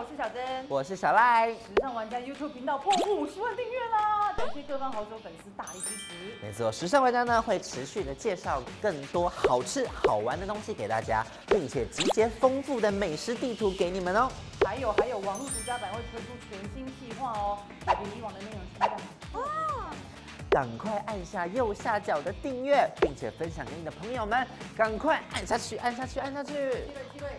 我是小珍， 我是小赖。 时尚玩家 YouTube 频道破50万订阅啦！感谢各方好手粉丝大力支持。 没错，时尚玩家呢会持续的介绍更多好吃好玩的东西给大家，并且集结丰富的美食地图给你们哦。 还有，网络独家版会推出全新企划哦，也比以往的内容期待哇！ 赶快按下右下角的订阅，并且分享给你的朋友们，赶快按下去，按下去，按下去。 机会。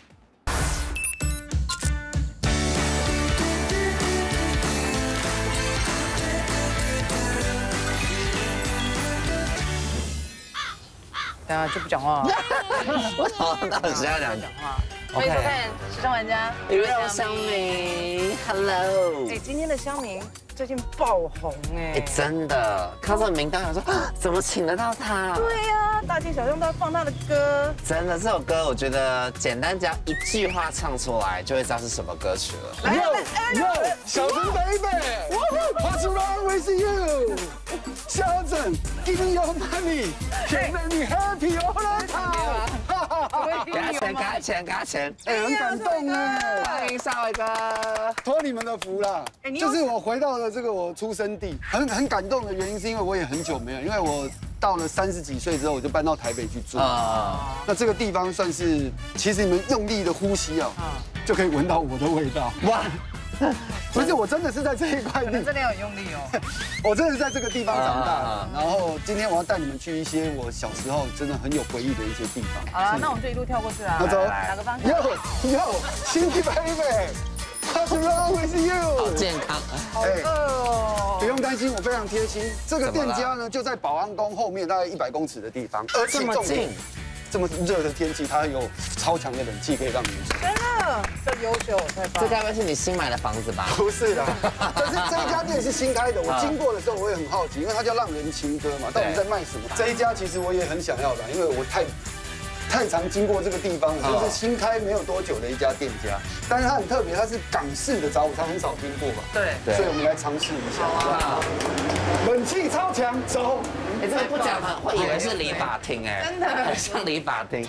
等下就不讲话。 我好像到底是要讲话。欢迎收看《时尚玩家》 鱼肉乡民 ，Hello。 今天的乡民最近爆红真的，看到名单想说，怎么请得到他？ 对呀，大街小巷都要放他的歌。 真的，这首歌我觉得简单只要一句话唱出来，就会知道是什么歌曲了。 Yo，小陈 baby，What's wrong with you？ 小陈 ，Give me your money，can make me happy all the time。 给他钱，给他钱，给他钱。 很感动哎！ 欢迎少伟哥， 托你们的福啦。就是我回到了这个我出生地，很感动的原因是因为我也很久没有，因为我到了30几岁之后，我就搬到台北去住。那这个地方算是，其实你们用力的呼吸啊，就可以闻到我的味道。哇！不是，我真的是在这一块地， 真的很用力哦。 我真的是在这个地方长大的。然后今天我要带你们去一些我小时候真的很有回忆的一些地方。 好了，那我们就一路跳过去啊。 那走， 哪个方向 ？Yo， 新奇 baby，What's wrong with you？ 好健康， 好饿哦。 不用担心，我非常贴心。这个店家呢，就在保安宫后面大概100公尺的地方，而且这么近。 这么热的天气，它有超强的冷气可以让你睡。 真的，这优秀，太棒。 这该不会是你新买的房子吧？ 不是啦，但是这一家店是新开的。我经过的时候我也很好奇，因为它叫浪人情歌嘛，到底在卖什么？这一家其实我也很想要的，因为我太常经过这个地方了，就是新开没有多久的一家店家，但是它很特别，它是港式的早午餐，很少听过吧？ 对， 所以我们来尝试一下。冷气超强，走。 这个不讲会以为是理发厅真的很像理发厅。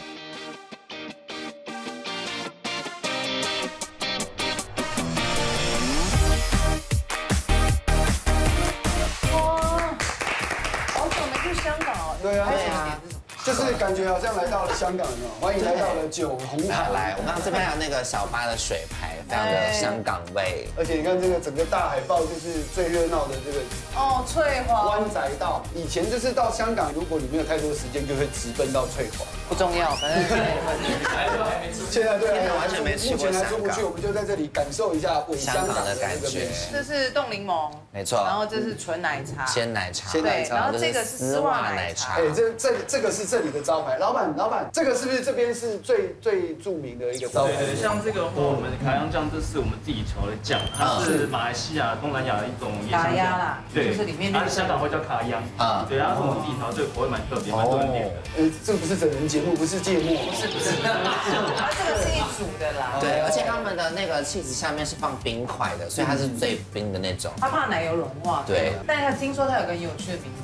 哇，好久没去香港哦。 对啊。就是感觉好像来到了香港，欢迎来到了9红塔。 来，我们这边还有那个小巴的水牌，非常的香港味。 而且你看这个整个大海报，就是最热闹的这个翠华湾仔道。以前就是到香港，如果你没有太多时间，就会直奔到翠华。 不重要，反正现在对， 完全没去过目前还出不去，我们就在这里感受一下伪香港的感觉。 这是冻柠檬， 没错。 然后这是纯奶茶， 鲜奶茶， 对，然后这个是丝袜奶茶。 这个是这里的招牌。老板，这个是不是这边是最著名的一个招牌？ 对，像这个的话，我们卡洋酱这是我们自己调的酱，它是马来西亚、东南亚的一种椰香酱啦，对，就是里面那个香港会叫卡洋啊，对，它是我们自己调，这个口味蛮特别，蛮多人点的。 这个不是整人节目，不是芥末， 不是，它这个是一组的啦。 对，而且他们的那个气质下面是放冰块的，所以它是最冰的那种。 它怕奶油融化。 对， 但是它听说它有个有趣的名字。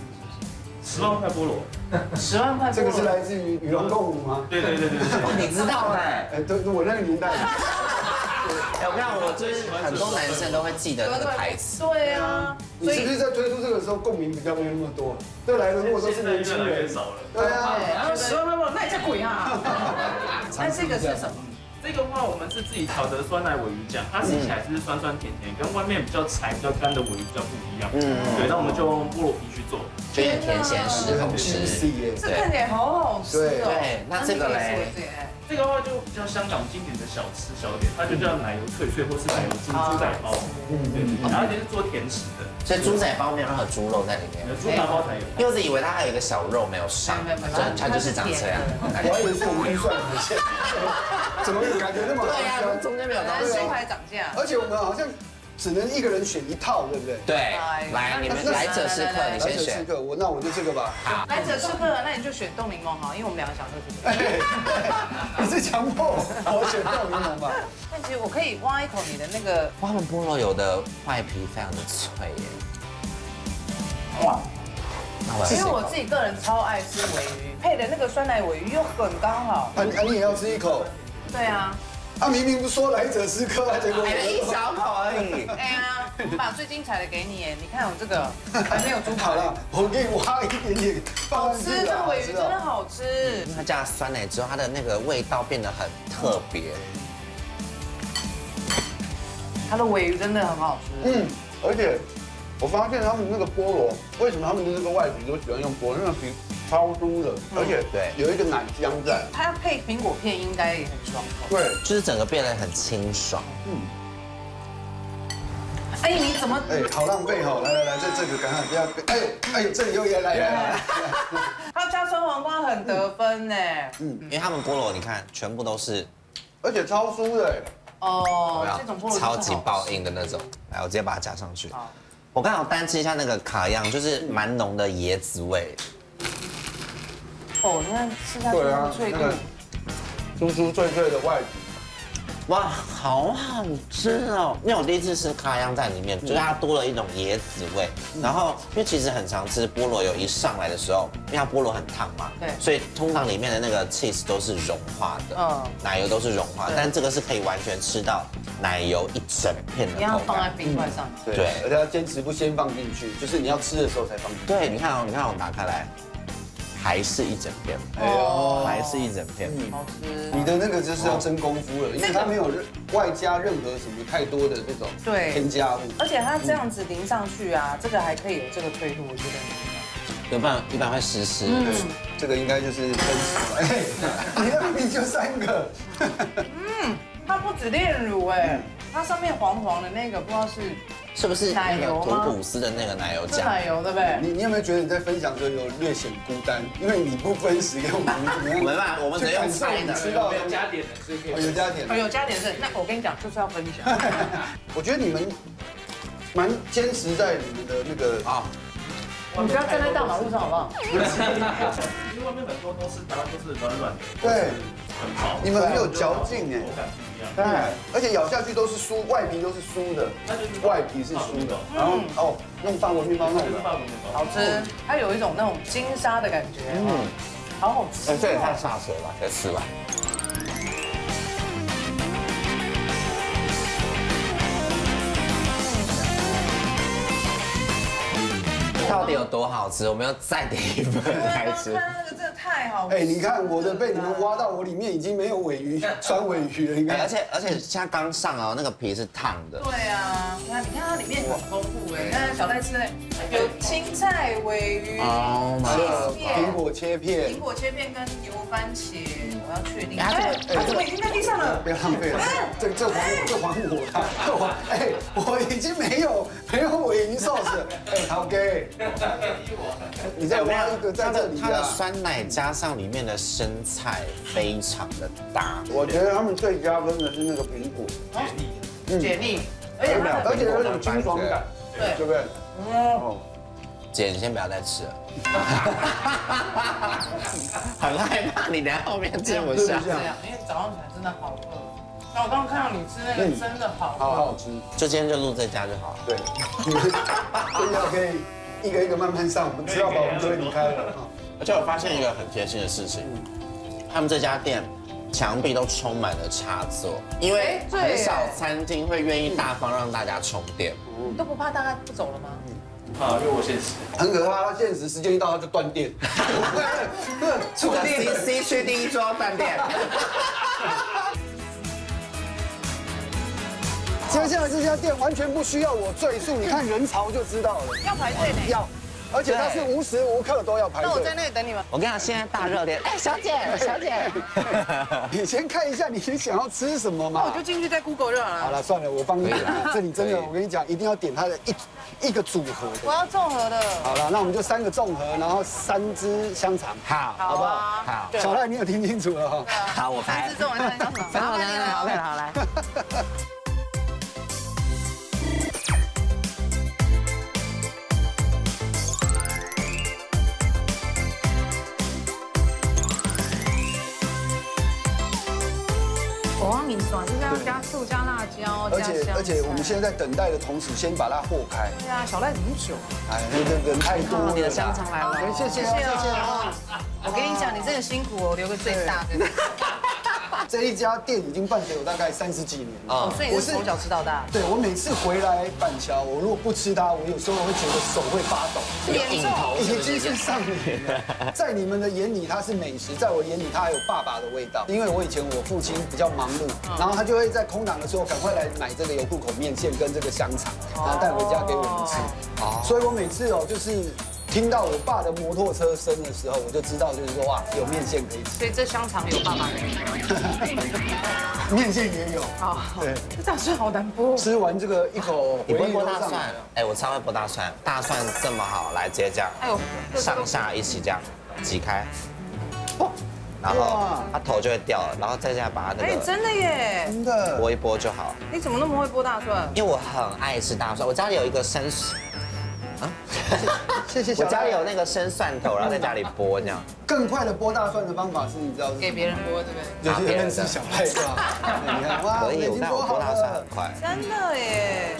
10万块菠萝 ，10万块菠萝， 这个是来自于与龙共舞吗？ 对， 你知道哎？ 对，我那个年代。 我看我就是很多男生都会记得那个台词。 对啊， 你是不是在推出这个时候共鸣比较没有那么多？对来的如果都是年轻人， 少了。 对啊， 然后10万块菠萝，那你叫鬼啊！那这个是什么？ 这个话我们是自己调的酸奶鲔鱼酱，它吃起来是酸酸甜甜，跟外面比较柴、比较干的鲔鱼比较不一样。对，那我们就用菠萝皮去做， 就甜咸适口吃。 这看起来好好吃哦。 对，那这个嘞？ 这个话就比较香港经典的小吃小点，它就叫奶油脆脆或是奶油猪仔包。对，然后这是做甜食的， 所以猪仔包没有任何猪肉在里面。 猪杂包才有。 因为我以为它还有一个小肉没有上，它就是长这样。 我还以为是我们预算有限，怎么感觉那么？ 对呀，中间没有东西。 猪排涨价。 而且我们好像只能一个人选一套，对不对？ 对，来，你们来者是客，你先选。 那我就这个吧。 好， 来者是客，那你就选冻柠檬好，因为我们2个想喝这个。 你是强迫我选冻柠檬吧？ 但其实我可以挖一口你的那个。 他们菠萝油的外皮非常的脆耶。 哇！因为我自己个人超爱吃鲔鱼，配的那个酸奶鲔鱼又很刚好。 你也要吃一口？ 对啊。 他明明不说来者是客，结果买了一小口而已。 哎呀，我把最精彩的给你，你看我这个还没有猪排。 好了，我给你挖一点点， 好吃，这个尾鱼真的好吃。 它加了酸奶之后，它的那个味道变得很特别。 它的尾鱼真的很好吃。 而且我发现他们那个菠萝，为什么他们的那个外皮都喜欢用菠萝？那个皮超酥的，而且对有一个奶香在。 它要配苹果片应该也很爽口。 对， 就是整个变得很清爽。 哎，你怎么？ 哎，好浪费哈！来，这个赶快不要，哎，这里又来。 它加酸黄瓜很得分呢。 因为他们菠萝你看全部都是， 而且超酥的。 哦，这种菠萝超级爆硬的那种。来，我直接把它加上去。我刚好单吃一下那个卡样，就是蛮浓的椰子味。 哦，你看吃下去那个脆度， 酥酥脆脆的外皮。 哇，好好吃哦！因为我第一次吃卡样在里面，就是它多了一种椰子味。然后，因为其实很常吃菠萝油一上来的时候，因为它菠萝很烫嘛， 对， 所以通常里面的那个 cheese 都是融化的，奶油都是融化，但这个是可以完全吃到奶油一整片的口感。 你要放在冰块上， 对，而且要坚持不先放进去，就是你要吃的时候才放进去。 对，你看我打开来。还是一整片，还是一整片， 好吃。 你的那个就是要真功夫了，因为它没有外加任何什么太多的这种添加物， 而且它这样子淋上去啊，这个还可以有这个脆度，我觉得不然一般会湿湿。 这个应该就是分食。哎，你那明明就3个。 它不止炼乳哎，它上面黄黄的那个不知道是不是奶油吗？ 吐司的那个奶油酱？ 是奶油对不对？ 你有没有觉得你在分享的时候有略显孤单？因为你不分食给我们，怎么样？ 没办法，我们只能用猜的。 吃到有加点的，所以可以。 有加点， 有加点是。那我跟你讲，就是要分享。 我觉得你们蛮坚持在你们的那个啊。 你不要站在大马路上好不好？ 其实外面很多都是软软的， 对， 很薄。 你们很有嚼劲哎， 口感不一样。 对，而且咬下去都是酥，外皮都是酥的，外皮是酥的，然后弄法国面包弄的， 好吃，它有一种那种金沙的感觉，好好吃。 这也太下水了，再吃吧。到底有多好吃？我们要再点一份来吃。 看那个真的太好吃。 哎，你看我的被你们挖到，我里面已经没有尾鱼，酸尾鱼了，你看。 而且现在刚上哦，那个皮是烫的。 对啊，你看它里面很丰富哎，你看小戴吃的有青菜、尾鱼、 苹果切片跟油番茄，我要确定。它怎么已经在地上了？ 不要浪费了，这还我啦，哎，我已经没有尾鱼寿司，哎，好给。你再挖一个在这里啊！ 它的酸奶加上里面的生菜，非常的搭。 我觉得他们最加分的是那个苹果， 解腻， 而且有种清爽感，对不对？ 姐，你先不要再吃了，很害怕你等下后面吃不下。 这样，因为早上起来真的好饿。那我刚刚看到你吃那个真的好好吃， 就今天就录这家就好了。 对，这家可以一个一个慢慢上，我们吃到饱我们就会离开了。 而且我发现一个很贴心的事情，他们这家店墙壁都充满了插座，因为很少餐厅会愿意大方让大家充电。 你都不怕大家不走了吗？ 啊，因为我现实。 很可怕，他现实时间一到他就断电。 触电 C 区第一桌断电。 接下来这家店完全不需要我赘述，你看人潮就知道了。 要排队呢。 要，而且它是无时无刻都要排队。 那我在那里等你们。 我跟你讲，现在大热点，哎，小姐， 你先看一下你想要吃什么嘛。 那我就进去再 Google 就好了。 好了，算了，我帮你点。这里真的，我跟你讲，一定要点它的一个组合的。 我要综合的。 好了，那我们就3个综合，然后3只香肠。好不好？好。小赖，你有听清楚了哈？ 好，我拍。 3只综合香肠。 好，来。 我忘你说，就是要加醋、加辣椒、加香菜。 而且我们现在在等待的同时，先把它和开。 对啊，小赖怎么久？ 哎，那个人太多了。 你的香肠来了， 谢谢。 我跟你讲，你真的辛苦哦，留个最大的。 这一家店已经伴随我大概30几年了。 所以你是从小吃到大。 对，我每次回来板桥，我如果不吃它，我有时候会觉得手会发抖， 严重， 已经是上瘾了。在你们的眼里，它是美食，在我眼里，它还有爸爸的味道。因为我以前我父亲比较忙碌，然后他就会在空档的时候赶快来买这个油库口面线跟这个香肠，然后带回家给我们吃。所以我每次就是。听到我爸的摩托车声的时候，我就知道就是说哇，有面线可以吃。 所以这香肠有爸爸的面线也有。对， 这大蒜好难剥。 吃完这个一口， 你不会剥大蒜？哎，我超会剥大蒜，大蒜这么好，来直接这样，哎呦，上下一起这样挤开，然后它头就会掉了，然后再这样把它那个。 哎，真的耶， 真的剥一剥就好。 你怎么那么会剥大蒜？ 因为我很爱吃大蒜，我家里有一个生。 谢谢。 我家里有那个生蒜头，然后在家里剥这样。 更快的剥大蒜的方法是，你知道是？ 给别人剥，对不对？ 就是认识小赖是吧？你看，哇， 可以，但我剥大蒜很快。 真的耶。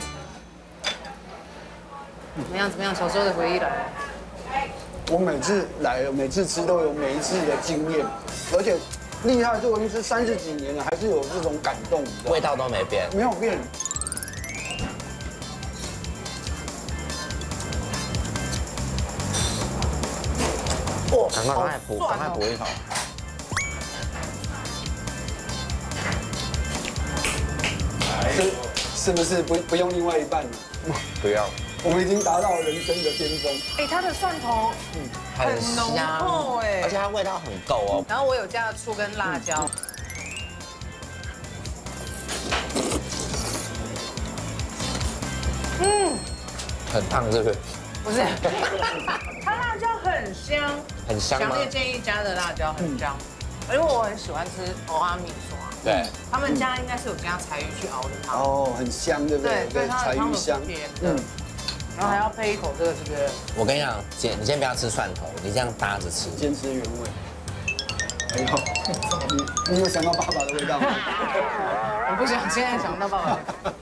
怎么样？怎么样？小时候的回忆来了。 我每次来了，每次吃都有每一次的经验，而且厉害是我已经吃30几年了，还是有这种感动， 味道都没变， 没有变。 哇，赶快补，赶快补一口。 是不是不用另外一半了？ 不要， 我们已经达到人生的巅峰。 哎，它的蒜头很浓厚哎， 而且它味道很够哦。 然后我有加了醋跟辣椒。 很烫是不是？ 不是，它辣椒很香， 很香吗？ 强烈建议加的辣椒很香，因为我很喜欢吃欧阿米刷。 对， 他们家应该是有加柴鱼去熬的汤。 哦，很香，对不对？ 对，柴鱼香。然后还要配一口这个。 我跟你讲，姐，你先不要吃蒜头，你这样搭着吃， 先吃原味。哎呦，你有想到爸爸的味道吗？ 我不想现在想到爸爸的味道。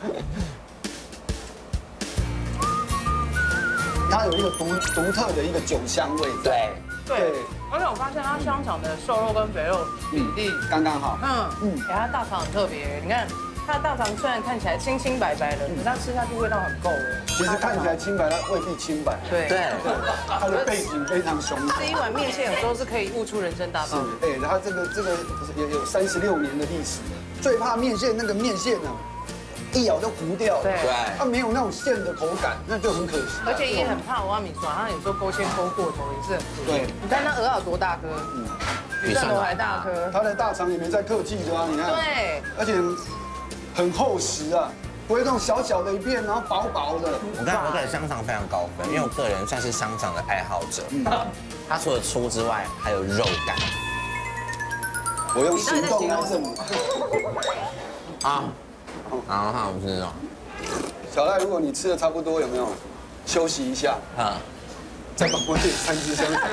它有一个独特的一个酒香味。 对。 而且我发现它香肠的瘦肉跟肥肉比例刚刚好。 它大肠很特别，你看它的大肠虽然看起来清清白白的，可是它吃下去味道很够的。 其实看起来清白，它未必清白。 对， 它的背景非常雄厚。 这一碗面线有时候是可以悟出人生大道。 对，它这个也有36年的历史。最怕面线那个面线呢，一咬就糊掉。 对， 它没有那种馅的口感，那就很可惜。 而且也很怕欧阿米刷，它有时候勾芡勾过头也是很苦。 对， 你看它鹅有多大颗，比蒜头还大颗。 它的大肠也没在客气的啊，你看。 对， 而且很厚实啊，不会那种小小的一片，然后薄薄的。 我给香肠非常高分，因为我个人算是香肠的爱好者。它除了粗之外，还有肉感。 我用行动来证明。 好，不是那种。 小赖，如果你吃的差不多，有没有休息一下？再帮我点3支香肠。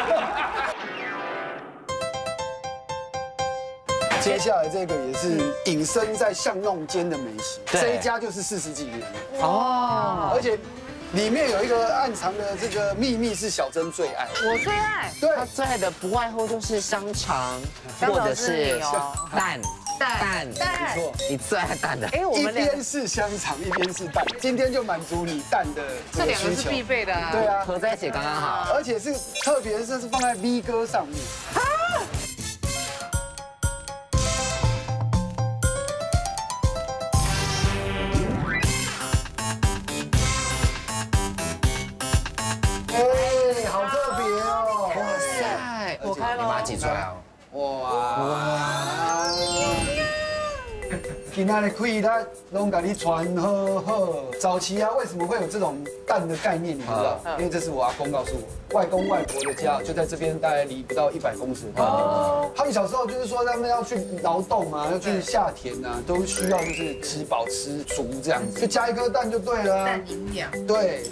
接下来这个也是隐身在巷弄间的美食，这一家就是40几年了哦，而且里面有一个暗藏的这个秘密是小珍最爱， 我最爱， 对， 他最爱的不外乎就是香肠，或者是蛋， 没错， 你最爱蛋的， 我们一边是香肠，一边是蛋，今天就满足你蛋的这两个是必备的， 对啊， 合在一起刚刚好， 而且是特别是放在 V 哥上面。好特别哦！哇塞， 我开了， 你把它挤出来哦。 哇！今仔日开咱拢给你传好。早期啊，为什么会有这种蛋的概念？你知道？因为这是我阿公告诉我，外公外婆的家就在这边，大概离不到100公尺的地方。他们小时候就是说，他们要去劳动啊，要去下田啊，都需要就是吃饱吃足这样子，就加一颗蛋就对了。 蛋营养。 对。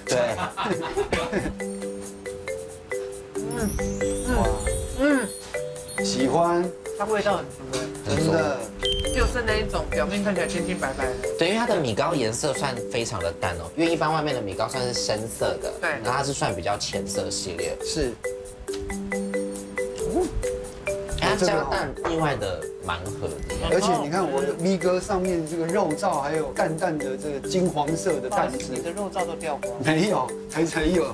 喜欢， 它味道很足哎， 真的， 就是那一种表面看起来清清白白的。 对，因为它的米糕颜色算非常的淡哦，因为一般外面的米糕算是深色的， 对， 然后它是算比较浅色系列， 是。 它加蛋意外的蛮合的。 而且你看我的 V 哥上面这个肉燥，还有淡淡的这个金黄色的蛋汁， 你的肉燥都掉光。 没有，才有。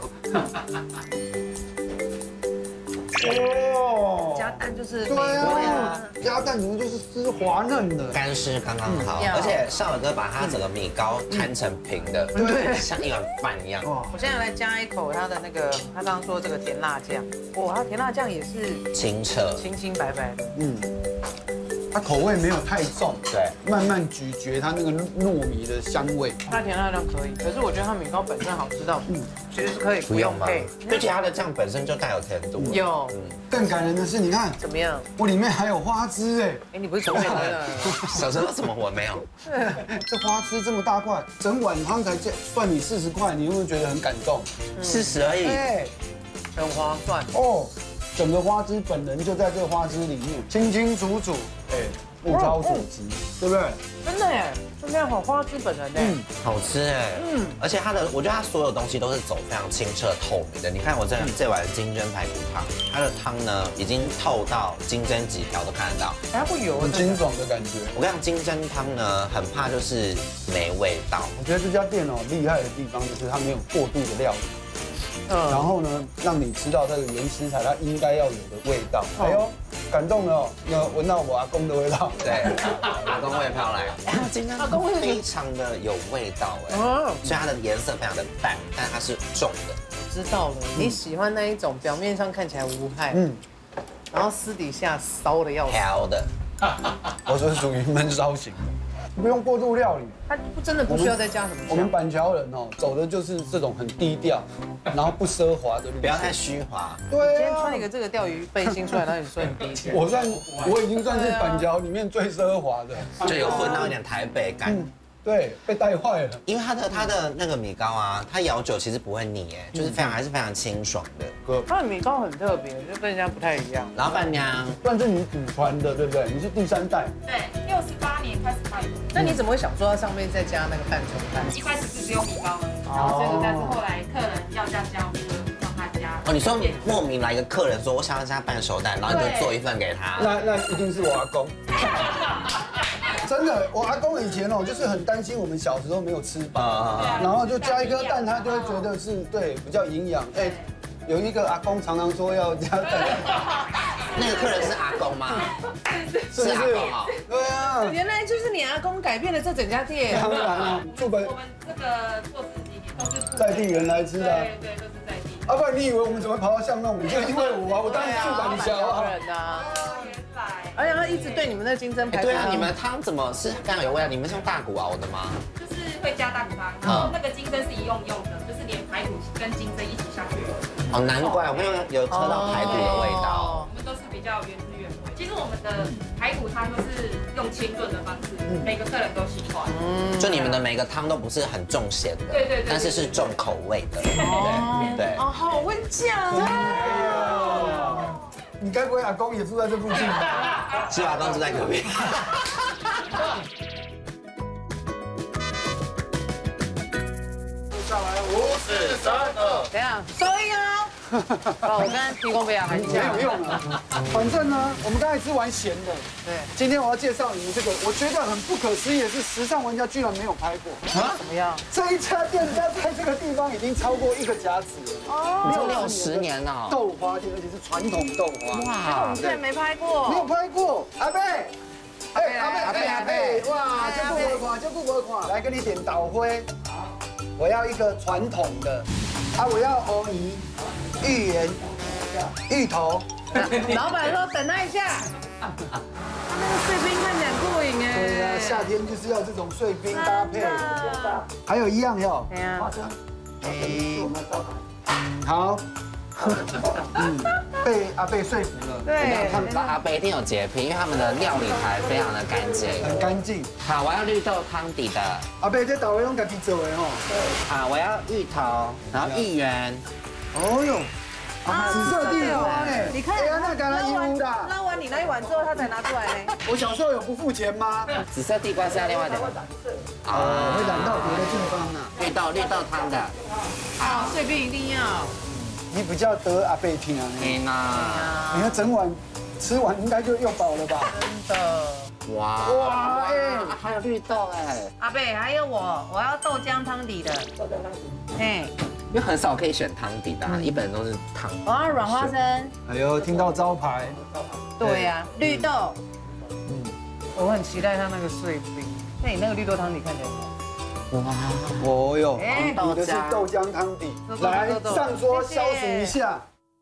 哦， 加蛋就是对啊，加蛋怎么就是丝滑嫩的， 干湿刚刚好，而且少伟哥把他整个米糕摊成平的，对，像一碗饭一样。 我现在来加一口他的那个，他刚刚说这个甜辣酱，哇，他甜辣酱也是清澈、 清清白白的， 它口味没有太重， 对， 慢慢咀嚼它那个糯米的香味。 它甜辣酱可以，可是我觉得它米糕本身好吃到，其实是可以不用配， 而且它的酱本身就带有甜度。 有， 更感人的是，你看怎么样？ 我里面还有花枝哎， 哎，你不是准备好的？ 小时候怎么我没有？ 这花枝这么大块，整碗汤才算你40块，你有没有觉得很感动 ？40而已， 哎， 很划算哦。整个花枝本人就在这个花枝里面，清清楚楚，哎，物超所值，对不对？ 真的耶，真的好花枝本人哎， 好吃哎，而且我觉得它所有东西都是走非常清澈透明的。你看我这碗金针排骨汤，它的汤呢已经透到金针几条都看得到， 它不油， 很清爽的感觉。 我跟你讲，金针汤呢很怕就是没味道。 我觉得这家店哦厉害的地方就是它没有过度的料理。然后呢，让你吃到这个原食材它应该要有的味道。哎呦，感动了哦！那闻到我阿公的味道。 对，阿公味飘来。金针汤非常的有味道哎，所以它的颜色非常的淡，但它是重的。 我知道了，你喜欢那一种表面上看起来无害，然后私底下骚的要死。 调的， 我是属于闷烧型的。不用过度料理， 它真的不需要再加什么。 我们板桥人哦，走的就是这种很低调，然后不奢华的路线， 不要太虚华。 对啊， 今天穿一个这个钓鱼背心出来，然后你说很低调。 我已经算是板桥里面最奢华的， 就有混到一点台北感。 对，被带坏了。 因为它的那个米糕啊，它咬久其实不会腻哎，就是还是非常清爽的。 它的米糕很特别，就跟人家不太一样。 老板娘， 算是你祖传的，对不对？你是第3代。 对，68年开始卖的。 那你怎么会想说它上面再加那个半熟蛋？ 一开始是只有米糕，然后这个但是后来客人要加，我们就让他加。 哦，你说莫名来一个客人说我想要加半熟蛋，然后你就做一份给他。 那一定是我阿公。真的，我阿公以前哦，就是很担心我们小时候没有吃饱，然后就加一颗蛋，他就会觉得是对比较营养。哎，有一个阿公常常说要加蛋， 那个客人是阿公吗？是阿公啊。 对啊， 原来就是你阿公改变了这整家店。 当然了， 我们这个做10几年都是在地人来吃的。 对，都是在地。 不然你以为我们怎么会跑到巷弄？就因为我当然住板桥啊。 而且他一直对你们那金针排骨。 对啊，你们汤怎么是非常有味道？你们是用大骨熬的吗？ 就是会加大骨汤，然后那个金针是一用的，就是连排骨跟金针一起下去。 哦，难怪我们有喝到排骨的味道。 我们都是比较原汁原味。其实我们的排骨汤都是用清炖的方式，每个客人都喜欢。 就你们的每个汤都不是很重咸的， 对， 但是是重口味的。对。 哦，好会讲啊！ 你该不会阿公也住在这附近吧？ 是阿公住在隔壁。 上来5、4、3、2， 怎样？收音啊！我刚才提供给他还没有用啊。反正呢，我们刚才吃完咸的， 对。 今天我要介绍你们这个，我觉得很不可思议的是，时尚玩家居然没有拍过。 怎么样？ 这一家店家在这个地方已经超过1个甲子了。 哦，60年了。 豆花店，而且是传统豆花。 哇，我们竟然没拍过。 没有拍过，阿贝。阿贝，哇，就不会看，来跟你点倒灰。我要一个传统的，我要藕泥、芋圆、芋头。 老板说等他一下。他那个碎冰看起来很过瘾哎。 对啊，夏天就是要这种碎冰搭配。还有一样哟。 对啊。 好。被阿贝说服了。 对， 他们阿贝一定有洁癖，因为他们的料理台非常的干净， 很干净。 好，我要绿豆汤底的。 阿贝这倒位用自己做的吼。 好，我要芋头，然后芋圆。 哦哟，紫色地瓜呢？ 你看， 那当然有啦。 捞完你那一碗之后，他才拿出来呢。 我小时候有不付钱吗？ 紫色地瓜是要另外的。 会染到别的地方啊。 绿豆汤的。 好，碎冰一定要。 你比较得阿贝听啊。 天哪！ 你看整碗吃完应该就又饱了吧？ 真的。 哇，哎，还有绿豆哎。 阿贝，还有我要豆浆汤底的。豆浆汤底。哎， 因为很少可以选汤底的，一本都是汤。 我要软花生。 哎呦，听到招牌。 对呀，绿豆。 我很期待它那个碎冰。那你那个绿豆汤底看起来怎么样？ 哇，哦哟，你的是豆浆汤底，来上桌消暑一下。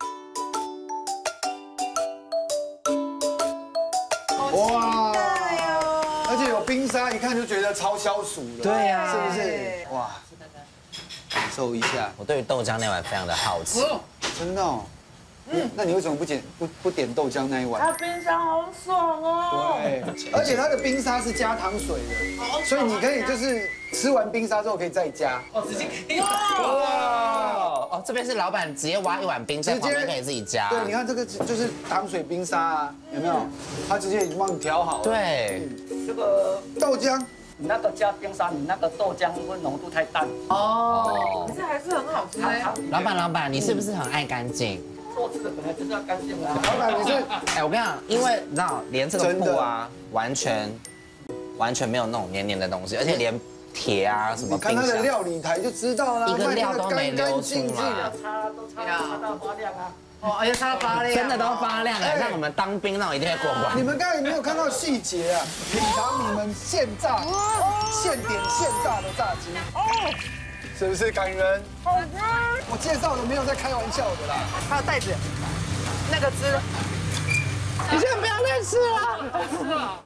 哇，而且有冰沙，一看就觉得超消暑了。 对呀， 是不是？哇，感受一下。 我对于豆浆那碗非常的好奇。 真的哦。那你为什么不点豆浆那一碗？ 它冰沙好爽哦。 对，而且它的冰沙是加糖水的，所以你可以就是吃完冰沙之后可以再加。 哦，直接可以。 哇！哦，这边是老板直接挖一碗冰，在旁边可以自己加。 对，你看这个就是糖水冰沙啊，有没有？他直接已经帮你调好了。 对， 这个豆浆， 你那个加冰沙，你那个豆浆会浓度太淡。 哦，可是还是很好吃哎。 老板，你是不是很爱干净？ 做吃的本来就是要干净啊。 老板你是？ 哎，我跟你讲，因为你知道，连这个布啊，完全没有那种黏黏的东西，而且连铁啊什么， 你看它的料理台就知道了， 一个料都没流出来， 擦到发亮啊。 哦，而且它发亮， 真的都发亮哎，像我们当兵那种一定会过关。 你们刚才有没有看到细节啊？品尝你们现炸、现点现炸的炸鸡，是不是感人？好吃！我介绍的没有在开玩笑的啦。 还有袋子，那个汁， 你现在不要再吃了。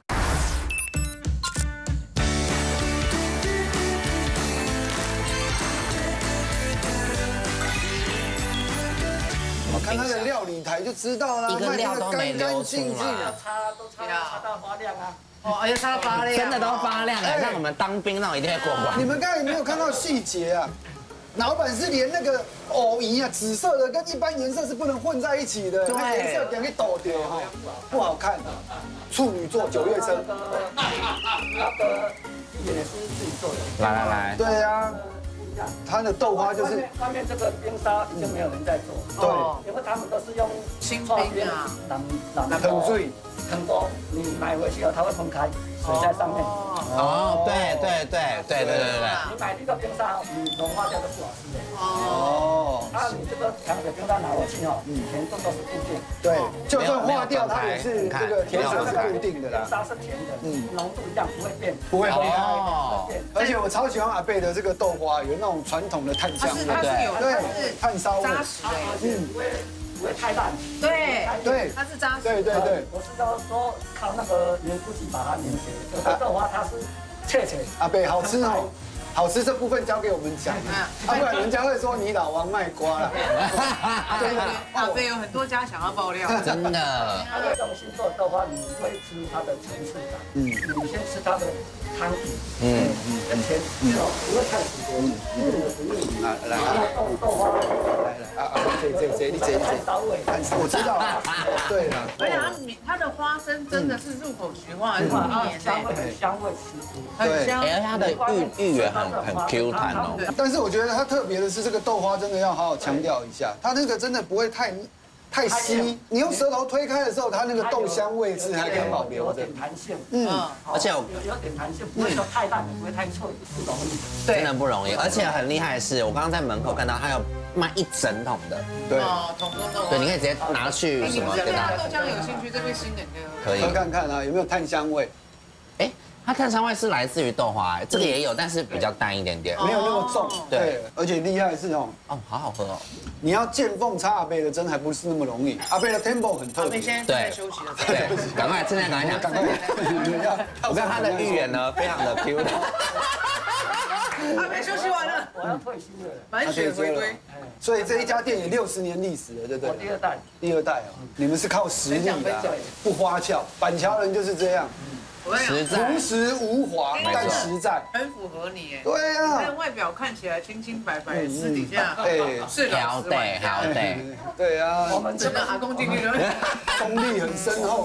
我看它的料理台就知道了， 一个料都没流出来， 擦到发亮啊。 哦，而且它发亮， 真的都发亮哎，像我们当兵那种一定会过关。 你们刚才有没有看到细节啊？老板是连那个藕泥啊，紫色的跟一般颜色是不能混在一起的，那颜色给你抖掉哈，不好看。处女座9月生， 那个也是自己做的。 来， 对呀，它的豆花就是外面这个冰沙已经没有人在做， 对， 因为他们都是用清冰啊， 很碎， 很多你买回去后它会分开，水在上面。 哦，对。 你买这个冰沙，你融化掉就不好吃了。 哦， 你这个糖水冰沙拿回去哦，甜度都是固定。 对，就算化掉它也是这个甜水是固定的啦。 冰沙是甜的，浓度一样不会变， 不会分开。 哦， 而且我超喜欢阿贝的这个豆花，有那种传统的炭香味，对，炭烧味， 扎实哎， 不会太烂。 对， 它是扎实， 对。 我是说靠那个黏糊剂把它黏起来，有的豆花它是切。 阿贝好吃哦。好吃这部分交给我们讲，不然人家会说你老王卖瓜了。 对，阿贝有很多家想要爆料， 真的。 它这种新做的豆花，你会吃它的层次感，你先吃它的汤底，跟甜，不会太苦， 来， 豆花， 这你烧味， 我知道，对了， 而且它的花生真的是入口即化，很绵， 香味十足， 很香， 而且它的芋圆很 Q 弹哦。 但是我觉得它特别的是这个豆花真的要好好强调一下，它那个真的不会太稀，你用舌头推开的时候，它那个豆香味是还可以保留的， 弹性， 而且有点弹性，不会说太淡，不会太脆，不容易， 真的不容易。而且很厉害的是，我刚刚在门口看到它有卖1整桶的， 对， 桶豆， 对，你可以直接拿去什么给他豆浆有兴趣，这边新的可以喝看看啊，有没有炭香味？ 哎，它炭香味是来自于豆花，这个也有，但是比较淡一点点， 没有那么重， 对， 而且厉害的是哦， 好好喝哦。 你要见缝插阿贝的针还不是那么容易，阿贝的 tempo 很特别， 现在休息了， 对，赶快，现在赶快讲，我看它的芋圆呢，非常的 Q 弹。 阿贝休息完了， 我要退休了， 满血回归。 所以这一家店也60年历史了，对不对？ 我第二代。 第2代哦，你们是靠实力的，不花俏，板桥人就是这样， 实在， 朴实无华，但实在， 很符合你哎。 对啊， 但外表看起来清清白白，私底下是好的， 对啊， 我们真的阿公进去了， 功力很深厚。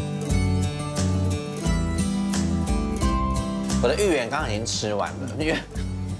我的芋圆刚刚已经吃完了，因为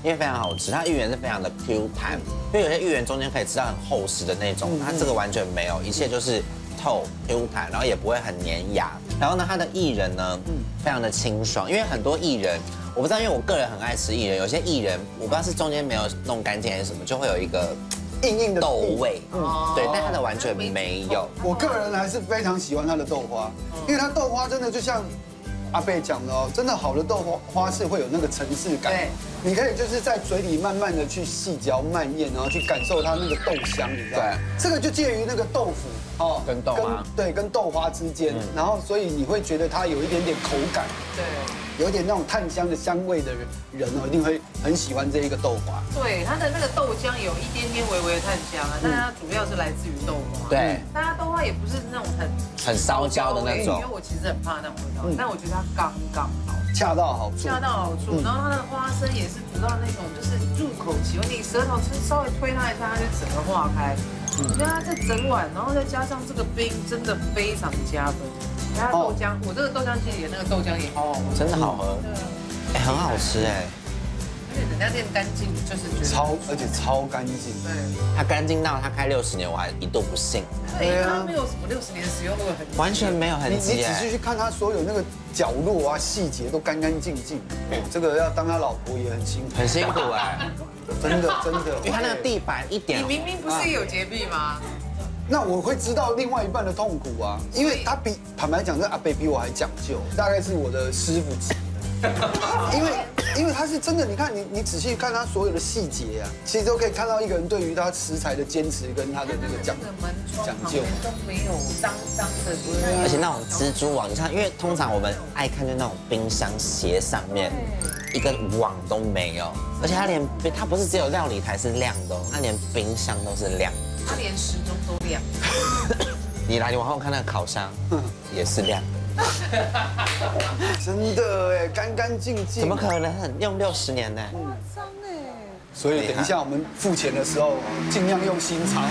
因为非常好吃。它芋圆是非常的 Q 弹，因为有些芋圆中间可以吃到很厚实的那种，它这个完全没有，一切就是透 Q 弹，然后也不会很粘牙。然后呢，它的薏仁呢，非常的清爽，因为很多薏仁，我不知道，因为我个人很爱吃薏仁，有些薏仁我不知道是中间没有弄干净还是什么，就会有一个硬硬的豆味，对，但它的完全没有。 我个人还是非常喜欢它的豆花，因为它豆花真的就像阿贝讲的哦，真的好的豆花是会有那个层次感，对，你可以就是在嘴里慢慢的去细嚼慢咽，然后去感受它那个豆香，你知道吗？这个就介于那个豆腐哦跟豆花， 对，跟豆花之间，然后所以你会觉得它有一点点口感， 对。 有点那种炭香的香味的人哦，一定会很喜欢这一个豆花。 对，它的那个豆浆有一点点微微的炭香啊，但是它主要是来自于豆花。 对， 但它豆花也不是那种很烧焦的那种， 因为我其实很怕那种味道，但我觉得它刚刚好， 恰到好处。 恰到好处，然后它的花生也是煮到那种就是入口即化，你舌头稍微推它一下，它就整个化开。你看它这整碗，然后再加上这个冰，真的非常加分。它豆浆，我这个豆浆机里的那个豆浆也好好喝， 真的好喝，哎，很好吃哎。 而且人家店干净，就是觉得而且超干净。 对， 它干净到它开60年，我还一度不信。 对，它没有什么60年使用过的痕迹， 完全没有痕迹。 你仔细去看它所有那个角落啊、细节都干干净净。这个要当他老婆也很辛苦， 很辛苦哎， 真的。 因为它那个地板一点， 你明明不是有洁癖吗？ 那我会知道另外一半的痛苦啊，因为他坦白讲，这阿贝比我还讲究，大概是我的师傅级的。因为他是真的，你看你仔细看他所有的细节啊，其实都可以看到一个人对于他食材的坚持跟他的那个讲究， 都没有脏的， 而且那种蜘蛛网，你看，因为通常我们爱看就那种冰箱鞋上面一个网都没有，而且它不是只有料理台是亮的，它连冰箱都是亮的。 它连时钟都亮。 你来，你往后看那个烤箱，也是亮的。 真的哎，干干净净。 怎么可能用60年呢？ 脏哎。 所以等一下我们付钱的时候，尽量用新钞。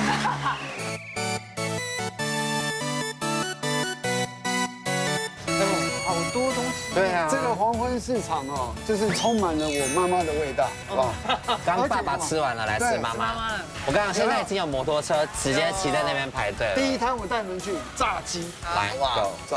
好多东西。 对啊。 这个黄昏市场哦，就是充满了我妈妈的味道，好不好？ 刚爸爸吃完了，来吃妈妈。我刚刚现在已经有摩托车直接骑在那边排队了。 第一摊我带你们去炸鸡， 来，走。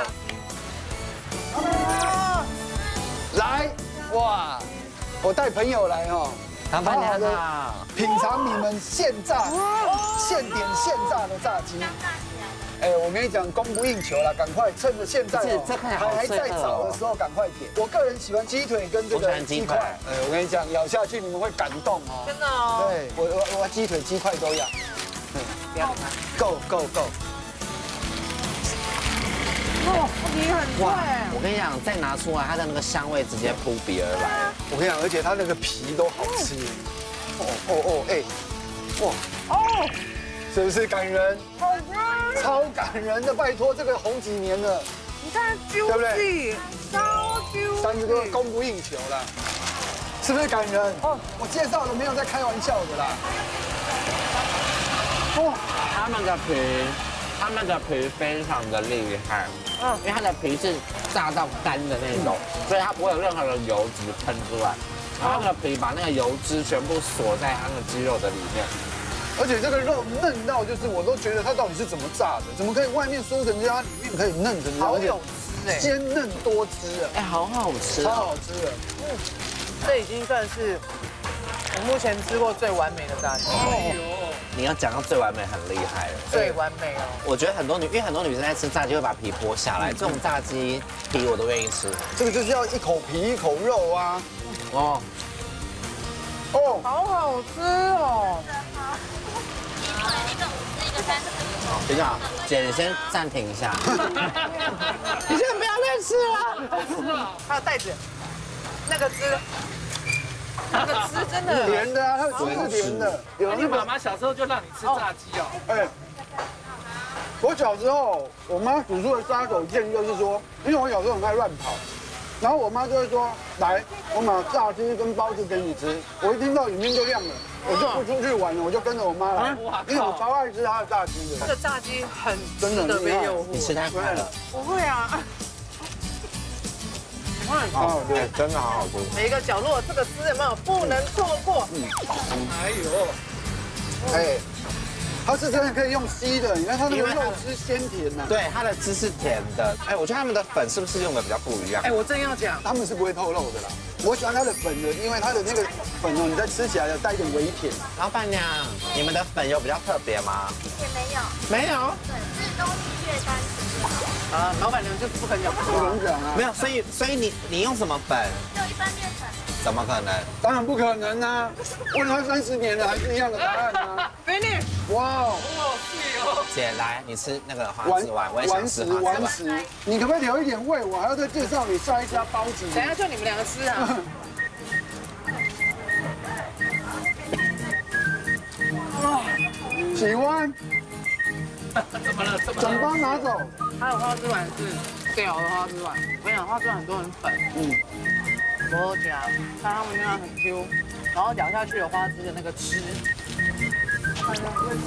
来，哇！我带朋友来哈， 好好的品尝你们现炸、现点现炸的炸鸡。哎，我跟你讲，供不应求了，赶快趁着现在还在早的时候赶快点。我个人喜欢鸡腿跟这个鸡块。哎，我跟你讲，咬下去你们会感动哦。 真的哦。 对，我鸡腿、鸡块都要。 不要看。 够。 哦，皮很脆。 我跟你讲，再拿出来，它的那个香味直接扑鼻而来。 我跟你讲，而且它那个皮都好吃。哇，是不是感人？ 好吃， 超感人的，拜托，这个红几年了。 你看 juicy，超 juicy，30 个供不应求啦，是不是感人？哦，我介绍的没有在开玩笑的啦。 哦，他们的皮非常的厉害，因为它的皮是炸到干的那种，所以它不会有任何的油脂喷出来，它那个皮把那个油脂全部锁在它的鸡肉的里面， 而且这个肉嫩到就是我都觉得它到底是怎么炸的，怎么可以外面酥成这样，里面可以嫩成这样， 好有汁哎， 鲜嫩多汁啊， 哎，好好吃， 超好吃的， 这已经算是我目前吃过最完美的炸鸡。 你要讲到最完美，很厉害了。 最完美哦！ 我觉得因为很多女生在吃炸鸡会把皮剥下来，这种炸鸡皮我都愿意吃。 这个就是要一口皮一口肉啊！ 哦，好好吃哦！ 等一下，姐，你先暂停一下。你先不要再吃了。 还有袋子，那个汁。那个汁真的甜的啊，它的汁是甜的。 你妈妈小时候就让你吃炸鸡哦？ 哎，我小时候我妈煮出的杀手锏就是说，因为我小时候很爱乱跑，然后我妈就会说，来，我买炸鸡跟包子给你吃。我一听到眼睛就亮了，我就不出去玩了，我就跟着我妈来，因为我超爱吃她的炸鸡的。 这个炸鸡很真的被诱惑。 你吃太快了。 不会啊。 哦，对，真的好好吃。 每一个角落这个汁有没有不能错过？ 哎呦，哎，它是真的可以用吸的，你看它那个肉汁鲜甜呐。 对，它的汁是甜的。哎，我觉得他们的粉是不是用的比较不一样？ 哎，我正要讲， 他们是不会透露的啦。我喜欢它的粉的，因为它的那个粉哦，你在吃起来有带一点微甜。 老板娘，你们的粉有比较特别吗？ 也没有， 没有。 对，是东西越单纯越好。 啊，老板娘就是不肯讲， 不能讲啊。 没有，所以你用什么粉？ 就一般面粉。 怎么可能？ 当然不可能啊！问他30年了，还是一样的答案啊。 Finish！ 哇， 姐来，你吃那个花枝丸，我也想吃花枝丸。 你可不可以留一点胃？我还要再介绍你下一家包子。 等一下就你们两个吃啊。 喜欢。 怎么了？ 整包拿走。 它的花枝丸是屌的花枝丸，我跟你讲，花枝丸很多人粉。我讲，看他们那样很 Q， 然后咬下去有花枝的那个汁，很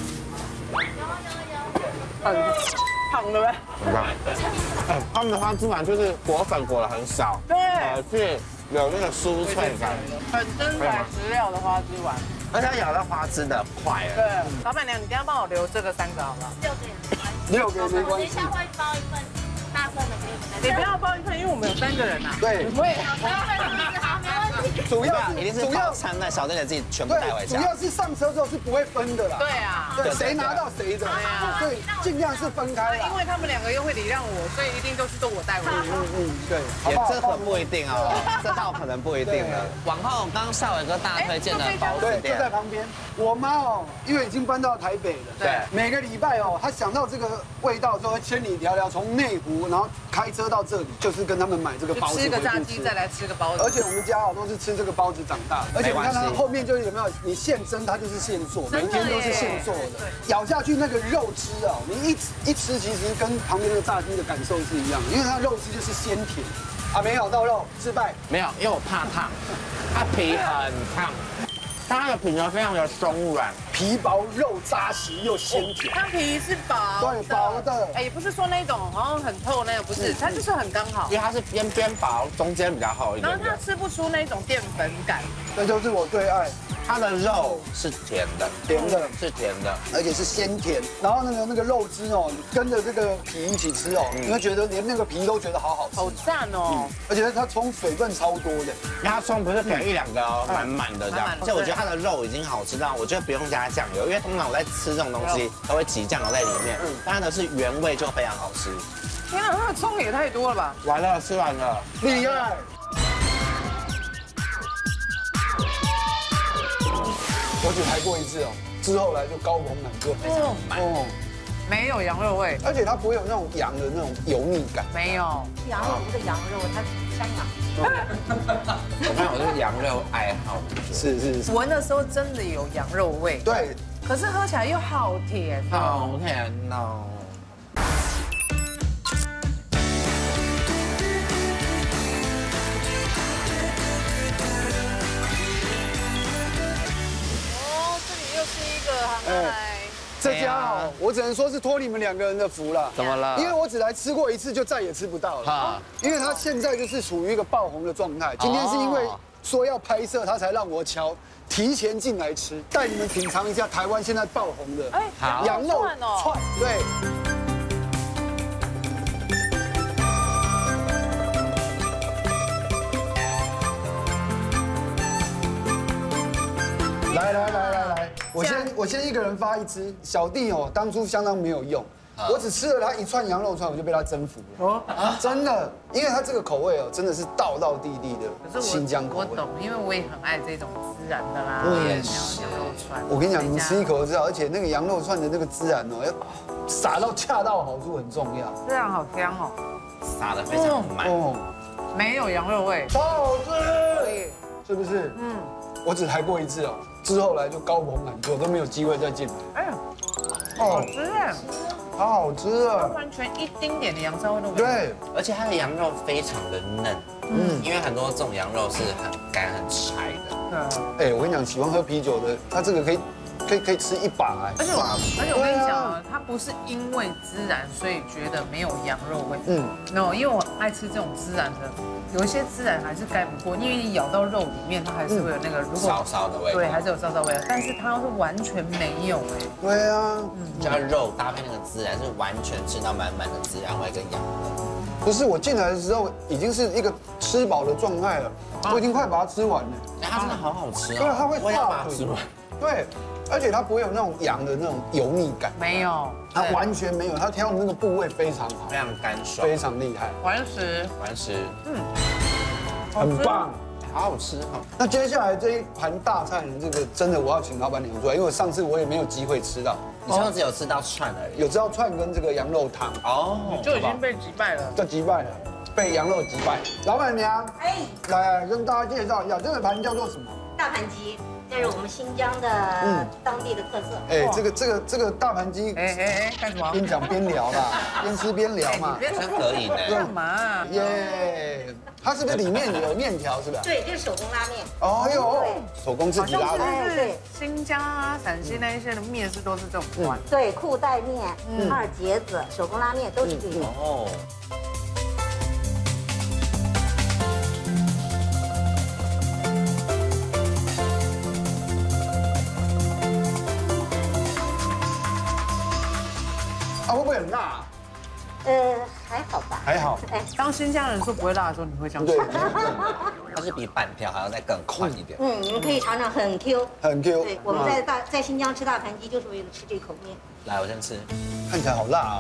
胖对不对？ 很棒。哎，他们的花枝丸就是裹粉裹的很少， 对， 是有那个酥脆感， 很真材实料的花枝丸， 而且咬到花枝的快。 对，老板娘，你等下帮我留这个3个好不好 6个没关系。 等一下会包一份大份的给你们。 你不要包一份，因为我们有3个人呐。 对。 会。 好，没问题。 主要一定是包餐的，小弟弟自己全部带回家。 主要是上车之后是不会分的啦。 对啊。 对，谁拿到谁的。对啊。所以尽量是分开啦。 因为他们2个又会礼让我，所以一定都是我带回去。 对。 也这可不一定哦，这倒可能不一定了。往后刚刚少伟哥大推荐的包子店， 就在旁边。我妈哦，因为已经搬到台北了， 对， 每个礼拜哦，她想到这个味道之后，会千里迢迢从内湖，然后开车到这里，就是跟他们买这个包子。 吃个炸鸡，再来吃个包子。 而且我们家哦都是吃这个包子长大，而且你看它后面就是有没有，你现蒸它就是现做，每天都是现做的。咬下去那个肉汁哦，你一吃，其实跟旁边那个炸鸡的感受是一样的，因为它肉汁就是鲜甜。啊，没咬到肉，失败。 没有，因为我怕烫，它皮很烫。它的皮呢非常的松软， 皮薄肉扎实又鲜甜。 它皮是薄， 对，薄的。 哎，也不是说那种好像很透那个，不是，它就是很刚好。 因为它是边薄，中间比较厚一点。 然后它吃不出那种淀粉感。 这就是我最爱。 它的肉是甜的，是甜的， 而且是鲜甜。然后那个肉汁哦，跟着这个皮一起吃哦，你会觉得连那个皮都觉得好好吃， 好赞哦。 而且它葱水分超多的， 因为它葱不是给1、2个哦，满满的这样。而且我觉得它的肉已经好吃到，我觉得不用加酱油，因为通常我在吃这种东西都会挤酱油在里面，但它的是原味就非常好吃。 天啊，它的葱也太多了吧！ 完了，吃完了， 厉害。我只排过一次哦，之后来就高朋满座。 哦，没有羊肉味， 而且它不会有那种羊的那种油腻感。 没有， 羊肉不是羊肉，它是香羊。 我看我是羊肉爱好者， 是。 闻的时候真的有羊肉味， 对， 可是喝起来又好甜， 好甜哦。 这家哦，我只能说是托你们2个人的福了。 怎么了？ 因为我只来吃过一次，就再也吃不到了。因为它现在就是处于一个爆红的状态。今天是因为说要拍摄，他才让我提前进来吃，带你们品尝一下台湾现在爆红的羊肉串。对。来，我先一个人发1只。小弟哦，当初相当没有用，我只吃了他1串羊肉串，我就被他征服了。真的，因为他这个口味哦，真的是道道地地的新疆口味。 我懂，因为我也很爱这种孜然的啦， 我也是羊肉串。 我跟你讲，你吃一口就知道，而且那个羊肉串的那个孜然哦，要撒到恰到好处很重要。 孜然好香哦， 撒的非常满哦， 没有羊肉味， 超好吃，是不是？我只来过一次哦，之后来就高朋满座，都没有机会再进来。哎呀， 好吃哎， 好好吃啊！ 完全一丁点的羊骚味都没有。 对， 而且它的羊肉非常的嫩，因为很多这种羊肉是很干很柴的。 哎，我跟你讲，喜欢喝啤酒的，它这个可以可以吃一把。 而且我跟你讲啊，它不是因为孜然所以觉得没有羊肉味。no， 因为我爱吃这种孜然的，有一些孜然还是盖不过，因为你咬到肉里面，它还是会有那个如果烧烧的味道。 对，还是有烧烧味道，但是它是完全没有哎。 对啊， 加肉搭配那个孜然，是完全吃到满满的孜然味跟羊味。 不是，我进来的时候已经是一个吃饱的状态了，我已经快把它吃完了。 哎，它真的好好吃啊！ 对，它会化吃完。 对，而且它不会有那种羊的那种油腻感， 没有， 它完全没有，它挑的那个部位非常好， 非常干爽， 非常厉害， 完食， 很棒。 好好吃哈！ 那接下来这一盘大菜呢，这个真的我要请老板娘出来，因为上次我也没有机会吃到。 你上次有吃到串而已， 有吃到串跟这个羊肉汤哦， 就已经被击败了， 就击败了，被羊肉击败。老板娘，来跟大家介绍一下，这个盘叫做什么？ 大盘鸡，这是我们新疆的当地的特色。 哎，这个大盘鸡， 干什么？ 边讲边聊啦，边吃边聊嘛， 真可以呢。 干嘛？ 耶！它是不是里面有面条？是不是？ 对，这是手工拉面。 哦呦，手工自己拉的。 对， 新疆啊、陕西那一些的面是都是这种款。 对，裤带面、二结子、手工拉面都是这种。 哦。 啊，会不会很辣？ 还好吧。 还好。 哎， 当新疆人说不会辣的时候，你会相信？ 对， 它是比板条还要再更宽一点。 你们可以尝尝，很 Q。 很 Q。 对，我们在新疆吃大盘鸡就是为了吃这口面。 来，我先吃。 看起来好辣啊！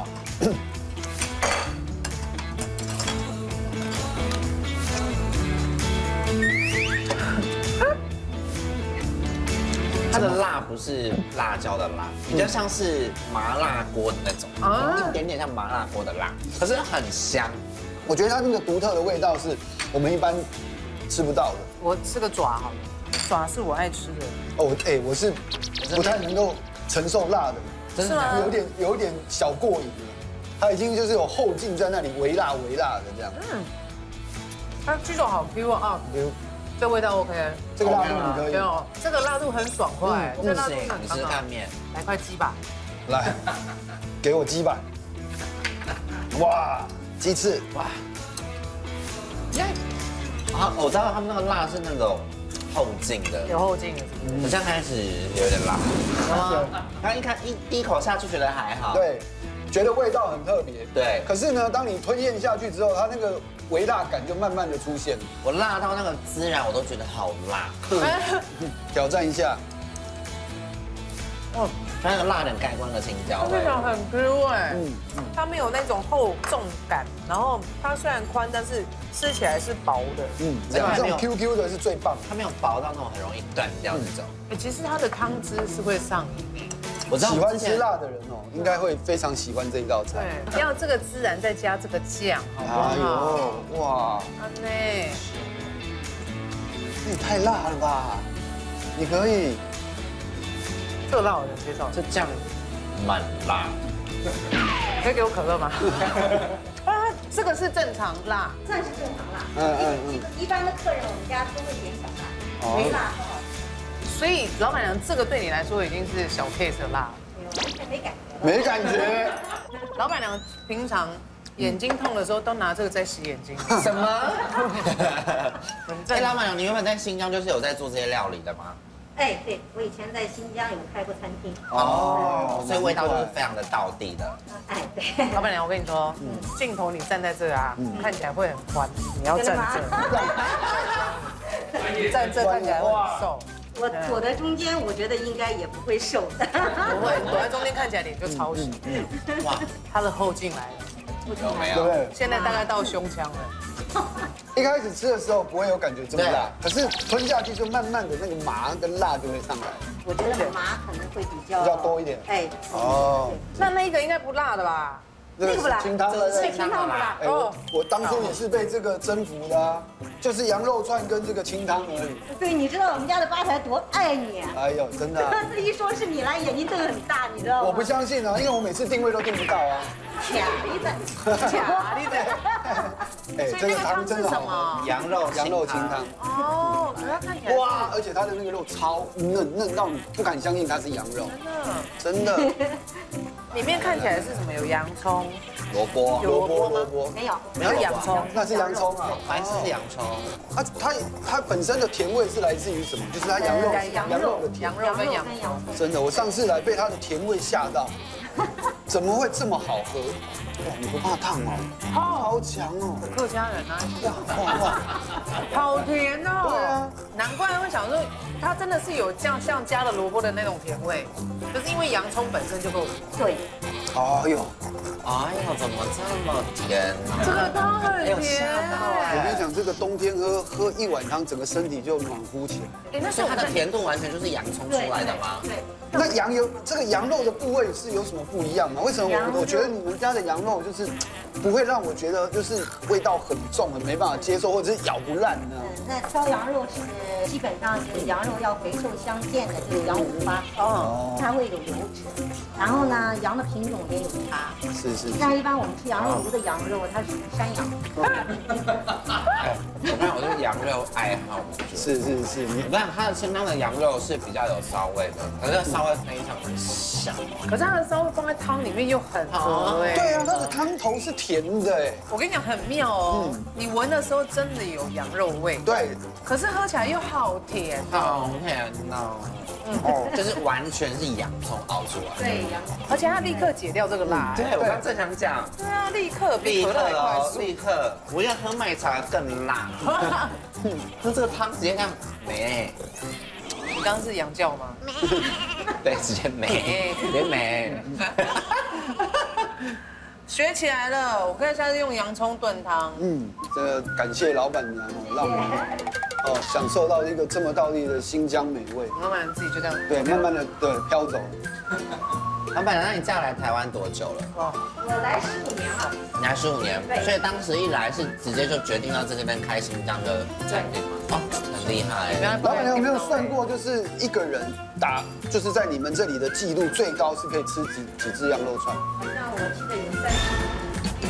它的辣不是辣椒的辣，比较像是麻辣锅的那种，一点点像麻辣锅的辣，可是很香。 我觉得它那个独特的味道是我们一般吃不到的。 我吃个爪好了，爪是我爱吃的。 哦，哎，我是不太能够承受辣的， 真的吗？ 有点小过瘾了。它已经就是有后劲在那里，微辣的这样。 它鸡肉好 Q 啊，Q。这味道 OK， 这个辣度你可以。 有，这个辣度很爽快，这辣度很你吃看面， 来块鸡吧， 来，给我鸡板。哇，鸡翅，哇， 啊，我知道他们那个辣是那种后劲的， 有后劲的， 好像开始有点辣。刚第一口下去觉得还好， 对，觉得味道很特别， 对。 可是呢，当你吞咽下去之后，它那个微辣感就慢慢的出现。 我辣到那个孜然我都觉得好辣， 挑战一下。 哦， 它那个辣点盖过那个青椒味， 这种很 Q 哎，它没有那种厚重感，然后它虽然宽，但是吃起来是薄的， 这种 QQ 的是最棒的， 它没有薄到那种很容易断掉那种。 哎，其实它的汤汁是会上瘾。 我知道喜欢吃辣的人哦，应该会非常喜欢这一道菜。 对，要这个孜然再加这个酱，好不好？哎呦，哇，安内， 你太辣了吧？你可以， 这个辣我能接受， 这酱蛮辣。 可以给我可乐吗？啊，这个是正常辣， 算是正常辣。一般的客人我们家都会点小辣，微辣不好。 所以老板娘，这个对你来说已经是小 case 的辣了， 完全没感觉。 没感觉。 老板娘平常眼睛痛的时候都拿这个在洗眼睛。 什么？哎，老板娘，你原本在新疆就是有在做这些料理的吗？ 哎，对，我以前在新疆有开过餐厅。 哦，所以味道都是非常的道地的。 哎，对。 老板娘，我跟你说，镜头你站在这啊，看起来会很宽，你要站这。站这看起来会很瘦。 我躲在中间，我觉得应该也不会瘦的。 不会，躲在中间看起来脸就超细。哇，它的后劲来了。 有没有？ 对， 现在大概到胸腔了。 一开始吃的时候不会有感觉这么辣，可是吞下去就慢慢的那个麻跟辣就会上来。 我觉得麻可能会比较多一点。 哎， 哦，那个应该不辣的吧？ 那个不辣， 清汤的， 是清汤不辣。 哎，我当初也是被这个征服的啊，就是羊肉串跟这个清汤而已。 对，你知道我们家的吧台多爱你。 哎呦，真的。 这一说是你来，眼睛瞪很大，你知道吗？ 我不相信啊，因为我每次定位都定不到啊。 卡你的， 卡你的。 哎，这个汤真的好喝， 羊肉清汤。 哦，可是它看起来哇，而且它的那个肉超嫩到你不敢相信它是羊肉，真的。 里面看起来是什么？有洋葱、 萝卜， 没有， 没有洋葱， 那是洋葱啊， 白色是洋葱。 它本身的甜味是来自于什么？就是它羊肉的甜。 羊肉跟洋葱。 真的，我上次来被它的甜味吓到，怎么会这么好喝？哇，你不怕烫哦？超强哦！ 客家人啊，哇，好甜哦！ 对啊， 难怪会想说，它真的是有像加了萝卜的那种甜味，就是因为洋葱本身就够对。 哎呦， 怎么这么甜呢？ 这个汤很甜。 我跟你讲，这个冬天喝一碗汤，整个身体就暖乎起来。 哎，那所以它的甜度完全就是洋葱出来的吗？ 对。 那这个羊肉的部位是有什么不一样吗？为什么我觉得你们家的羊肉就是不会让我觉得就是味道很重，很没办法接受，或者是咬不烂呢？ 那挑羊肉是基本上是羊肉要肥瘦相间的，就是羊五花，它会有油脂。然后呢，羊的品种也有差。 是。 像一般我们吃羊肉炉的羊肉，它属于山羊。 我看我是羊肉爱好者。 是。 我看它的清汤的羊肉是比较有骚味的，可是骚味非常的香。 可是它的骚味放在汤里面又很合哎。 对啊，它的汤头是甜的哎。 我跟你讲很妙哦，你闻的时候真的有羊肉味。 对。 可是喝起来又好甜。 好甜哦。就是完全是洋葱熬出来。 对，羊。 而且它立刻解掉这个辣。 对，我刚正想讲。 对啊，立刻比可乐快速。 立刻，我要喝麦茶更辣。喝这个汤直接这样没。 你刚刚是羊叫吗？ 对，直接没。 学起来了，我可以下次用洋葱炖汤。 这个感谢老板娘让我们享受到一个这么道地的新疆美味。 慢慢自己就这样。 对，慢慢的飘走。 老板娘，那你嫁来台湾多久了？ 我来15年了。 你来15年，所以当时一来是直接就决定要在这边开新疆的餐厅吗？很厉害。 老板娘有没有算过，就是一个人就是在你们这里的记录最高是可以吃几只羊肉串？ 好像我记得有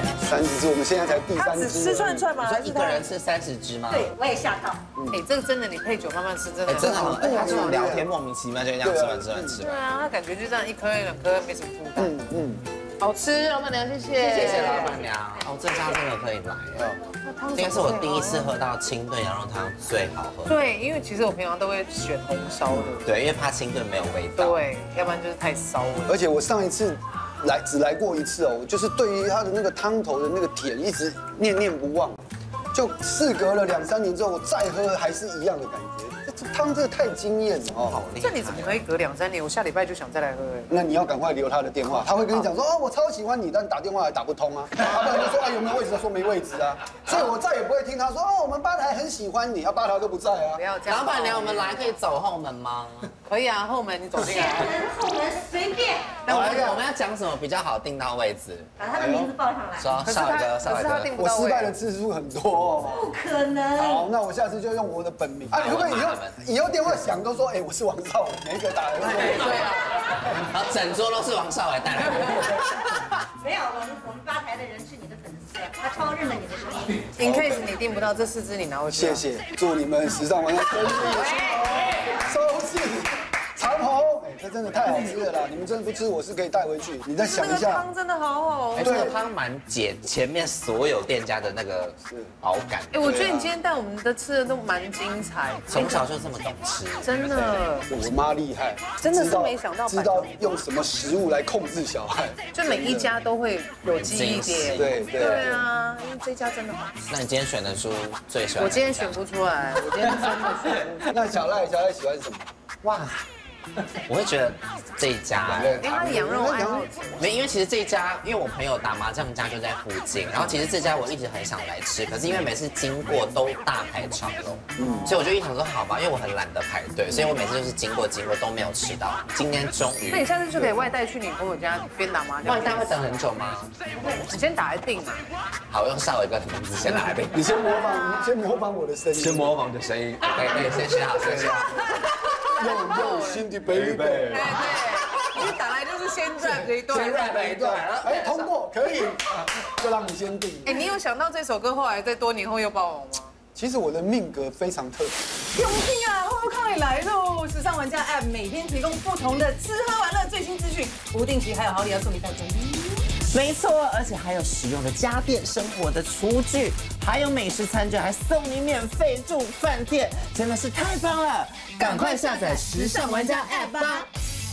30只，我们现在才第3只。 吃串吗？ 你说一个人吃30只吗？ 对，我也吓到。 哎，这个真的，你配酒慢慢吃，真的真的很。他这种聊天莫名其妙就这样吃完。 对啊，他感觉就这样1颗2颗没什么负担。好吃，老板娘谢谢。 谢谢老板娘。这家真的可以来。应该是我第一次喝到清炖羊肉汤最好喝。 对，因为其实我平常都会选红烧的。 对，因为怕清炖没有味道。 对，要不然就是太骚了。 而且我上一次只来过一次哦，就是对于它的那个汤头的那个甜一直念念不忘，就事隔了2、3年之后，我再喝还是一样的感觉。这汤真的太惊艳了哦！ 这你怎么可以隔2、3年？我下礼拜就想再来喝哎。 那你要赶快留他的电话，他会跟你讲说我超喜欢你，但打电话还打不通啊。要不然就说有没有位置？说没位置啊。所以我再也不会听他说我们吧台很喜欢你，吧台都不在啊。 不要这样。 老板娘，我们来可以走后门吗？ 可以啊，后门你走进来。 后门随便。 那我们要讲什么比较好订到位置？ 把他的名字报上来。 说少一个。 我失败的次数很多哦。 不可能。 好，那我下次就用我的本名啊。如果以后电话响都说我是王少伟，每一个打来都说对啊。然后整桌都是王少伟带来的。 没有，我们吧台的人是你的粉丝，他超认了你的声音。 In case 你订不到这4只，你拿回去。 谢谢，祝你们时尚玩家生日收视长虹。这真的太好吃了啦！你们真的不吃，我是可以带回去。你再想一下， 汤真的好好。 这个汤蛮解前面所有店家的那个饱感。 我觉得你今天带我们的吃的都蛮精彩， 从小就这么懂吃， 真的。 我妈厉害， 真的是没想到， 知道用什么食物来控制小孩， 就每一家都会有记忆点。对啊，因为这家真的好吃。 那你今天选的书最喜欢？ 我今天选不出来，我今天真的选不出来。 那小赖喜欢什么？ 哇！我会觉得这一家， 因为它是羊肉爱好者。 没，因为其实这一家，因为我朋友打麻将家就在附近，然后其实这家我一直很想来吃，可是因为每次经过都大排长龙，所以我就一想说好吧，因为我很懒得排队，所以我每次就是经过都没有吃到。今天终于， 那你下次就可以外带去你朋友家边打麻将。 外带会等很久吗？ 你先打来定嘛。 好，用少伟哥的名字先来定。 你先模仿我的声音。 先模仿我的声音。对，先学好，先学好。 用心的 baby。 对，你打来就是先 rap 这一段， 先 rap 一段， 哎，通过可以，就让你先定。 哎，你有想到这首歌后来在多年后又爆红吗？ 其实我的命格非常特别。 永庆啊，后康也来喽！时尚玩家 App 每天提供不同的吃喝玩乐最新资讯，不定期还有好礼要送你到中。 没错，而且还有实用的家电、生活的厨具，还有美食餐券，还送你免费住饭店，真的是太棒了！赶快下载时尚玩家 App 吧。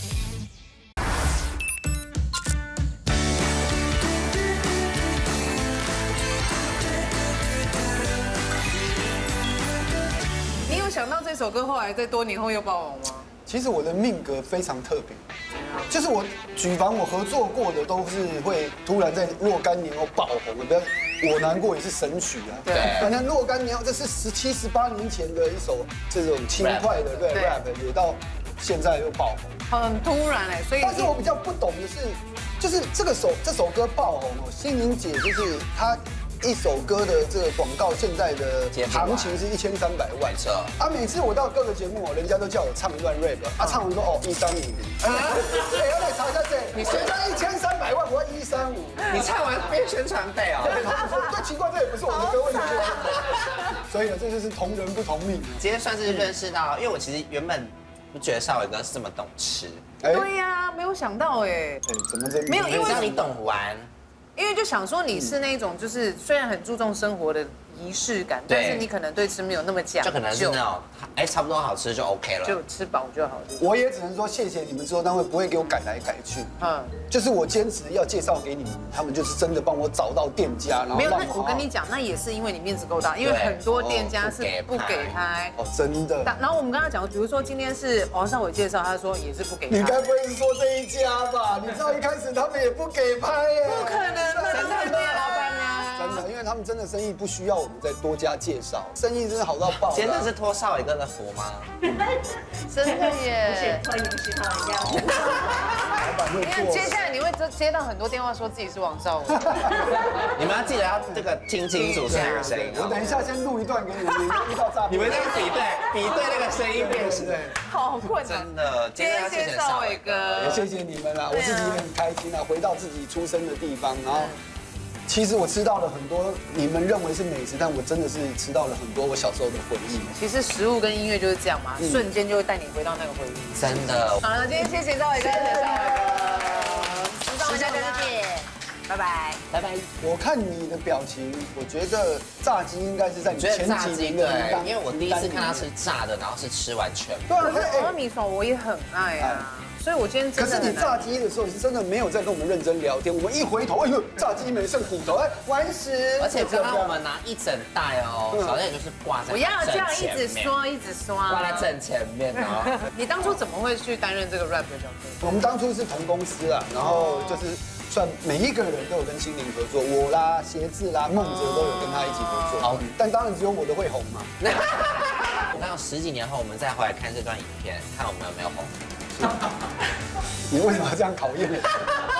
你有想到这首歌后来在多年后又爆红吗？ 其实我的命格非常特别，就是我举凡我合作过的都是会突然在若干年后爆红的，不要我难过也是神曲啊。 对， 反正若干年后，这是17、18年前的一首这种轻快的对 rap， 也到现在又爆红， 很突然哎，所以。 但是我比较不懂的是，就是这首歌爆红哦，心灵姐就是她。一首歌的这个广告，现在的行情是1300万。啊，每次我到各个节目哦，人家都叫我唱一段 rap， 啊，唱完说哦1350。哎，要来查一下这，你人家1300万，我要135。 你唱完变宣传费哦。 对，他们说对，奇怪，这也不是我的歌，为什么？所以呢，这就是同人不同命。 今天算是认识到，因为我其实原本不觉得少伟哥是这么懂吃。 对呀，没有想到哎。 怎么这？ 没有，因为你懂玩。 因为就想说你是那种就是虽然很注重生活的仪式感，但是你可能对吃没有那么讲究， 就可能是那种差不多好吃就 OK 了， 就吃饱就好。 我也只能说谢谢你们制作单位不会给我改来改去，就是我坚持要介绍给你们，他们就是真的帮我找到店家，然后没有。那我跟你讲，那也是因为你面子够大，因为很多店家是不给拍哦，真的。 然后我们刚刚讲，比如说今天是王少伟介绍，他说也是不给拍。 你该不会是说这一家吧？你知道一开始他们也不给拍耶， 不可能的，真的没有老板啊。 真的，因为他们真的生意不需要我们再多加介绍，生意真的好到爆。 真的是托少伟哥的福吗？ 真的耶！ 欢迎其他人家。 因为接下来你会接到很多电话，说自己是王少伟。 你们要记得要这个听清楚是哪个声音。 我等一下先录一段给你们，遇到诈骗。 你们这样比对那个声音辨识， 好困难。 真的，今天要谢谢少伟哥， 也谢谢你们啦，我自己也很开心啊，回到自己出生的地方，然后。其实我吃到了很多你们认为是美食，但我真的是吃到了很多我小时候的回忆。 其实食物跟音乐就是这样嘛，瞬间就会带你回到那个回忆。 真的。 好了，今天谢谢少伟哥，谢谢少伟哥，时尚玩家再见，拜拜，拜拜。 我看你的表情，我觉得炸鸡应该是在你前几名的名单， 因为我第一次看他吃炸的，然后是吃完全部。 对啊， 可是阿米爽我也很爱啊。所以我今天真的。 可是你炸鸡的时候，是真的没有在跟我们认真聊天。我们一回头，哎呦，炸鸡没剩骨头，哎，完食。 而且刚刚我们拿一整袋哦，小姐就是挂在。 我要这样一直刷，一直刷。 挂在正前面哦。 你当初怎么会去担任这个 rap 的角色？ 我们当初是同公司啊，然后就是算每一个人都有跟心灵合作，我啦、鞋子啦、孟哲都有跟他一起合作。好，但当然只有我的会红嘛。 那10几年后，我们再回来看这段影片，看我们有没有红。 你为什么要这样考验我？